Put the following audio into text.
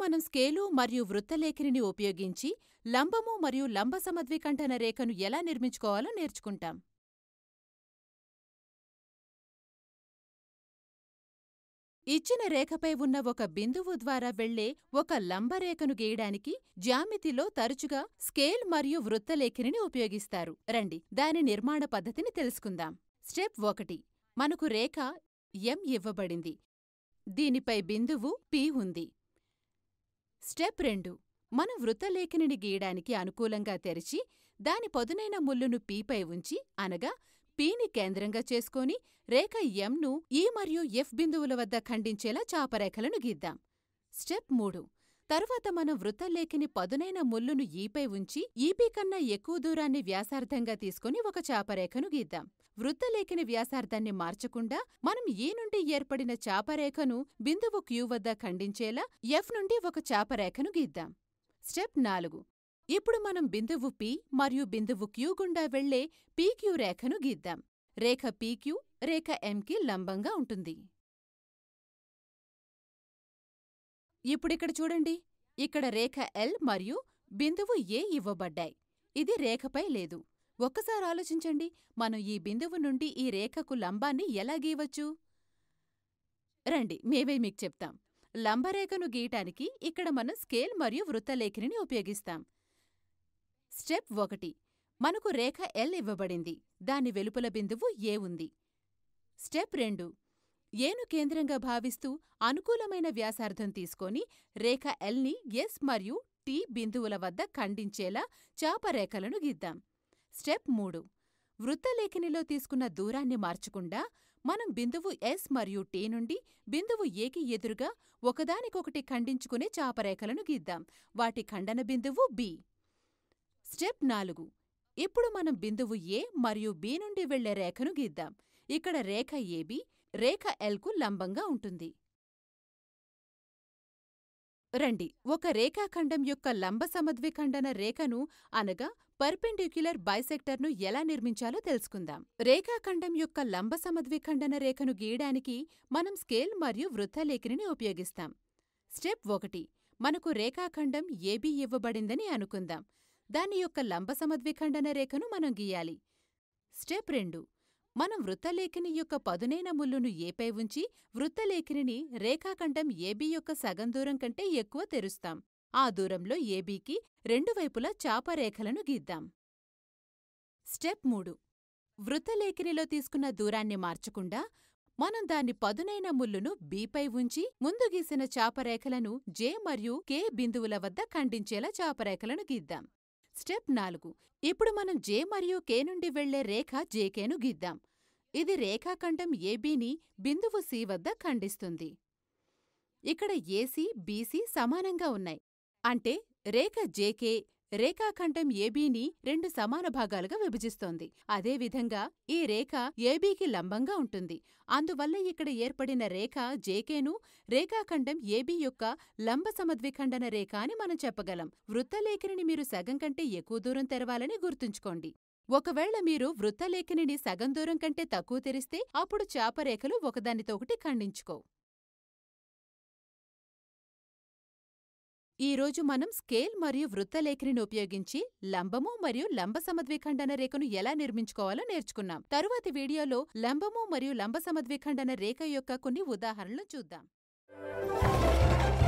మనం స్కేలు మరియు వృత్తలేఖనిని ఉపయోగించి లంబము మరియు లంబ సమద్విఖండన రేఖను ఎలా నిర్మించుకోవాలో నేర్చుకుంటాం. ఇచ్చిన రేఖపై ఉన్న ఒక బిందువు ద్వారా వెళ్లే ఒక లంబరేఖను గీయడానికి జ్యామితిలో తరచుగా స్కేల్ మరియు వృత్తలేఖనిని ఉపయోగిస్తారు. రండి దాని నిర్మాణ పద్ధతిని తెలుసుకుందాం. స్టెప్ 1. మనకు రేఖ ఎం ఇవ్వబడింది. దీనిపై బిందువు పి ఉంది. స్టెప్ 2. మనం వృత్తలేఖనిని గీయడానికి అనుకూలంగా తెరిచి దాని పదునైన ముల్లును పీపై ఉంచి అనగా పీని కేంద్రంగా చేసుకొని రేఖ ఎంను ఈ మరియు ఎఫ్ బిందువుల వద్ద ఖండించేలా చాపరేఖలను గీద్దాం. స్టెప్ 3. తరువాత మనం వృత్తలేఖని పదునైన ముల్లును ఈపై ఉంచి ఈపీ కన్నా ఎక్కువ దూరాన్ని వ్యాసార్థంగా తీసుకుని ఒక చాపరేఖను గీద్దాం. వృత్తలేఖని వ్యాసార్థాన్ని మార్చకుండా మనం ఈ నుండి ఏర్పడిన చాపరేఖను బిందువు క్యూ వద్ద ఖండించేలా ఎఫ్ నుండి ఒక చాపరేఖను గీద్దాం. స్టెప్ 4. ఇప్పుడు మనం బిందువు పి మరియు బిందువు క్యూ గుండా వెళ్లే పీక్యూ రేఖను గీద్దాం. రేఖ పీక్యూ రేఖ ఎంకి లంబంగా ఉంటుంది. ఇప్పుడిక్కడ చూడండి. ఇక్కడ రేఖ ఎల్ మరియు బిందువు ఏ ఇవ్వబడ్డాయి. ఇది రేఖపై లేదు. ఒక్కసారి ఆలోచించండి, మనం ఈ బిందువు నుండి ఈ రేఖకు లంబాన్ని ఎలా గీయవచ్చు? రండి మేమే మీకు చెప్తాం. లంబరేఖను గీయటానికి ఇక్కడ మనం స్కేల్ మరియు వృత్తలేఖనిని ఉపయోగిస్తాం. స్టెప్ 1. మనకు రేఖ ఎల్ ఇవ్వబడింది. దాని వెలుపల బిందువు ఏ ఉంది. స్టెప్ 2. ఏను కేంద్రంగా భావిస్తూ అనుకూలమైన వ్యాసార్థం తీసుకొని రేఖ ఎల్ని ఎస్ మరియు టి బిందువుల వద్ద ఖండించేలా చాపరేఖలను గీద్దాం. స్టెప్ 3. వృత్తలేఖనిలో తీసుకున్న దూరాన్ని మార్చకుండా మనం బిందువు ఎస్ మరియు టి నుండి బిందువు ఏకి ఎదురుగా ఒకదానికొకటి ఖండించుకునే చాపరేఖలను గీద్దాం. వాటి ఖండన బిందువు బి. స్టెప్ 4. ఇప్పుడు మనం బిందువు ఏ మరియు బి నుండి వెళ్లే రేఖను గీద్దాం. ఇక్కడ రేఖ ఏబి రేఖ ఎల్కు లంబంగా ఉంటుంది. రండి ఒక రేఖాఖండం యొక్క లంబ సమద్విఖండన రేఖను అనగా పర్పెండిక్యులర్ బైసెక్టర్ను ఎలా నిర్మించాలో తెలుసుకుందాం. రేఖాఖండం యొక్క లంబ సమద్విఖండన రేఖను గీయడానికి మనం స్కేల్ మరియు వృత్తలేఖనిని ఉపయోగిస్తాం. స్టెప్ 1. మనకు రేఖాఖండం ఏబి ఇవ్వబడిందని అనుకుందాం. దాని యొక్క లంబ సమద్విఖండన రేఖను మనం గీయాలి. స్టెప్ 2. మనం వృత్తలేఖని యొక్క పదునైన ముల్లును ఏపై ఉంచి వృత్తలేఖనిని రేఖాఖండం ఏబీ యొక్క సగం దూరం కంటే ఎక్కువ తెరుస్తాం. ఆ దూరంలో ఏబీకి రెండు వైపులా చాపరేఖలను గీద్దాం. స్టెప్ 3. వృత్తలేఖనిలో తీసుకున్న దూరాన్ని మార్చకుండా మనం దాని పదునైన ముల్లును బీపై ఉంచి ముందు గీసిన చాపరేఖలను జె మరియు కే బిందువుల వద్ద ఖండించేలా చాపరేఖలను గీద్దాం. స్టెప్ 4. ఇప్పుడు మనం జె మరియు కే నుండి వెళ్లే రేఖ జేకేను గీద్దాం. ఇది రేఖాఖండం ఏబీని బిందువు సి వద్ద ఖండిస్తుంది. ఇక్కడ ఏసీ బీసీ సమానంగా ఉన్నాయి. అంటే రేఖ జేకే రేఖాఖండం ఏబీని రెండు సమాన భాగాలుగా విభజిస్తోంది. అదేవిధంగా ఈ రేఖ ఏబీకి లంబంగా ఉంటుంది. అందువల్ల ఇక్కడ ఏర్పడిన రేఖ జేకేను రేఖాఖండం ఏబీ యొక్క లంబ సమద్విఖండన రేఖ అని మనం చెప్పగలం. వృత్తలేఖనిని మీరు సగం కంటే ఎక్కువ దూరం తెరవాలని గుర్తుంచుకోండి. ఒకవేళ మీరు వృత్తలేఖనిని సగం దూరం కంటే తక్కువ తెరిస్తే అప్పుడు చాపరేఖలు ఒకదానితో ఒకటి ఖండించుకోవు. ఈరోజు మనం స్కేల్ మరియు వృత్తలేఖనిని ఉపయోగించి లంబము మరియు లంబ సమద్విఖండన రేఖను ఎలా నిర్మించుకోవాలో నేర్చుకున్నాం. తరువాతి వీడియోలో లంబము మరియు లంబ సమద్విఖండన రేఖ యొక్క కొన్ని ఉదాహరణలు చూద్దాం.